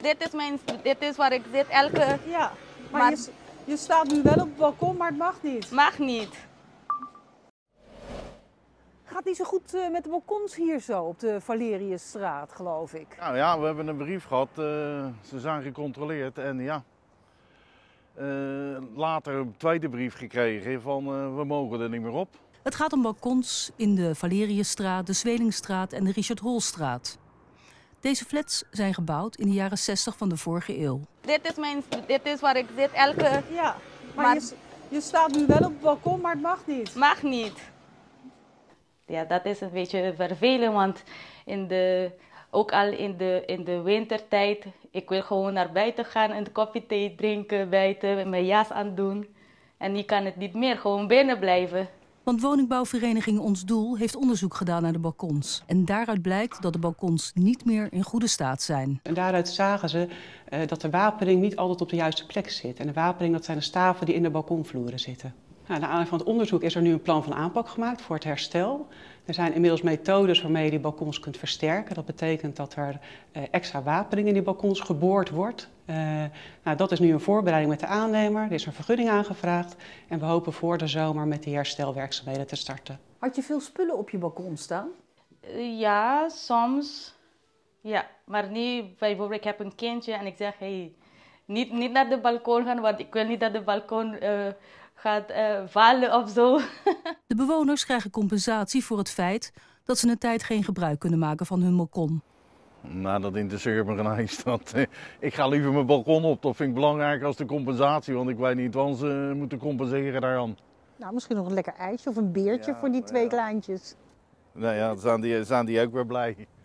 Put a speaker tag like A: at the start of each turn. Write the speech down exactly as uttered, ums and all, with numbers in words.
A: Dit is, mijn, dit is waar ik zit elke...
B: Ja, maar,
A: Maar-
B: Je, je staat nu wel op het balkon, maar het mag niet.
A: Mag niet.
B: Gaat niet zo goed eh, met de balkons hier zo op de Valeriusstraat, geloof ik.
C: Nou ja, we hebben een brief gehad. Uh, ze zijn gecontroleerd en ja. Uh, later een tweede brief gekregen van uh, we mogen er niet meer op.
D: Het gaat om balkons in de Valeriusstraat, de Zwelingstraat en de Richard Holstraat. Deze flats zijn gebouwd in de jaren zestig van de vorige eeuw.
A: Dit is, mijn, dit is waar ik zit elke...
B: Ja, maar,
A: Maar-
B: Je, je staat nu wel op het balkon, maar het mag niet.
A: Mag niet. Ja, dat is een beetje vervelend, want in de, ook al in de, in de wintertijd, ik wil gewoon naar buiten gaan en een kopje thee drinken buiten, met mijn jas aandoen. En nu kan het niet meer, gewoon binnen blijven.
D: Want woningbouwvereniging Ons Doel heeft onderzoek gedaan naar de balkons. En daaruit blijkt dat de balkons niet meer in goede staat zijn.
E: En daaruit zagen ze uh, dat de wapening niet altijd op de juiste plek zit. En de wapening, dat zijn de staven die in de balkonvloeren zitten. Nou, naar aanleiding van het onderzoek is er nu een plan van aanpak gemaakt voor het herstel. Er zijn inmiddels methodes waarmee je die balkons kunt versterken. Dat betekent dat er uh, extra wapening in die balkons geboord wordt. Uh, nou, dat is nu een voorbereiding met de aannemer. Er is een vergunning aangevraagd. En we hopen voor de zomer met die herstelwerkzaamheden te starten.
B: Had je veel spullen op je balkon staan?
A: Uh, ja, soms. Ja, maar nu bijvoorbeeld ik heb een kindje en ik zeg, hey, niet, niet naar de balkon gaan, want ik wil niet dat de balkon uh, gaat uh, vallen of zo.
D: De bewoners krijgen compensatie voor het feit dat ze een tijd geen gebruik kunnen maken van hun balkon.
C: Nou, dat interesseert me geen eens. Dat, eh, ik ga liever mijn balkon op. Dat vind ik belangrijker als de compensatie. Want ik weet niet wat ze moeten compenseren daaraan.
B: Nou, misschien nog een lekker ijsje of een beertje
C: Ja,
B: voor die twee
C: ja.
B: kleintjes.
C: Nou ja, dan zijn die, zijn die ook weer blij.